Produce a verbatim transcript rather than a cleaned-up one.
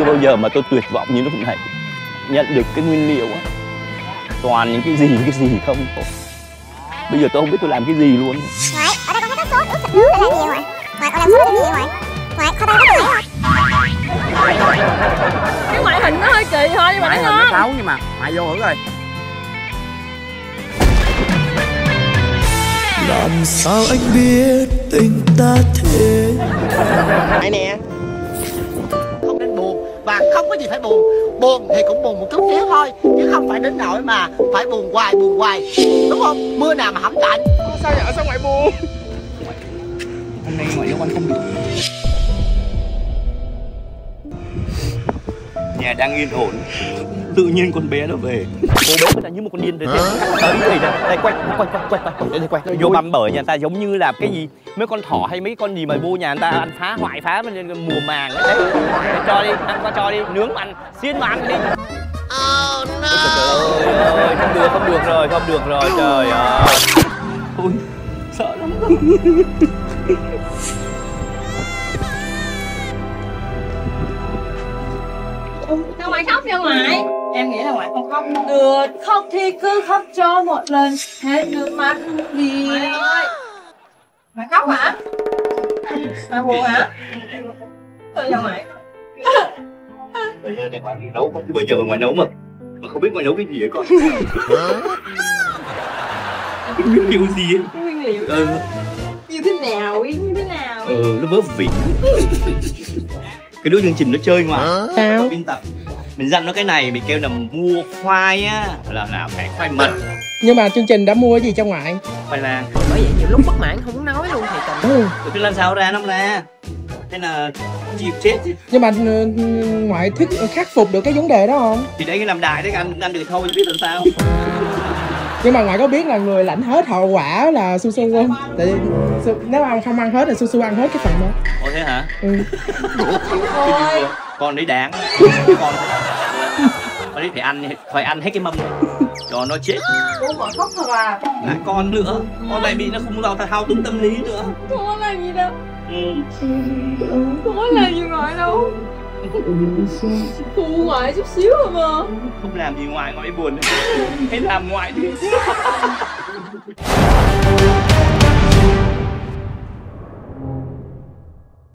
bao giờ mà tôi tuyệt vọng như lúc này. Nhận được cái nguyên liệu á, toàn những cái gì cái gì không thôi. Bây giờ tôi không biết tôi làm cái gì luôn. Ngoại, ở đây con thấy có sốt ướp thịt nướng để làm gì ngoại? Ngoại, con làm sốt để làm gì ngoại? Ngoại, kho tây có thể không? Cái ngoại hình nó hơi kỳ thôi nhưng mà nó ngon. Nó xấu nhưng mà ngoại vô thử rồi. Làm sao anh biết tình ta thế? Ngoại nè, không nên buồn và không có gì phải buồn. Buồn thì cũng buồn một chút xíu thôi, chứ không phải đến nỗi mà phải buồn hoài buồn hoài, đúng không? Mưa nào mà hẩm tạnh. Sao vậy? Sao ngoại buồn? Hôm nay ngoại nấu ăn không được. Nhà đang yên ổn, tự nhiên con bé nó về. Cô bé nó như một con điên thế. Tới đây đây, đây quay quay quay quay quay đây quay. Vô băm bở nhà người ta giống như là cái gì mấy con thỏ hay mấy con gì mà vô nhà người ta ăn phá hoại phá bên mùa màng đấy. Đấy. Cho đi, ăn qua cho đi, nướng mà ăn, xiên mà ăn đi. Oh no. Trời ơi, không được, không được rồi, không được rồi, trời ơi. Ôi, sợ lắm. Sao ngoại khóc vậy ngoại? Em nghĩ là ngoại không khóc được. Khóc thì cứ khóc cho một lần. Hết nước mắt đi. Ngoại ơi, ngoại khóc hả? Ngoại buồn hả? Sao vậy ngoại? Bây giờ để ngoại nấu không? Bây giờ ngoại nấu mà mà không biết ngoại nấu cái gì vậy con? Cái nguyên liệu gì ấy? Cái nguyên liệu Ừ. như thế nào ý? Như thế nào ý? Ừ, nó vớ vịn. Cái đứa chương trình nó chơi mà. Sao? Biên tập mình dặn nó cái này, mình kêu là mua khoai á, là là phải khoai mật. Nhưng mà chương trình đã mua cái gì cho ngoại? Khoai lang. Bởi vậy nhiều lúc bất mãn không muốn nói luôn thì tình. Ừ. Rồi cái làm sao ra nó ra? Thế là chịu chết chứ. Nhưng mà ừ, ngoại thích khắc phục được cái vấn đề đó không? Thì đấy cái làm đại đấy, ăn ăn được thôi chứ biết làm sao. Nhưng mà ngoại có biết là người lãnh hết hậu quả là Su Su không? Tại vì Su, nếu ăn không ăn hết thì Su Su ăn hết cái phần đó. Ồ thế hả? Ừ. Thôi. Con đấy đáng. Con con đấy phải ăn, phải ăn hết cái mâm này cho nó chết. Cô bỏ khóc thật à? Lại con nữa, con lại bị nó không vào thao túng tâm lý nữa. Không có làm gì đâu. Ừ. Không có làm gì ngoại đâu. Phụ ngoại chút xíu rồi mà. Không làm gì ngoại, ngoại buồn. Hãy làm ngoại đi.